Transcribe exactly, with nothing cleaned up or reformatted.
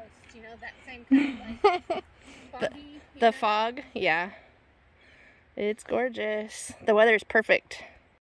Coast, you know, that same kind of like foggy. The, the fog, yeah. It's gorgeous. The weather is perfect.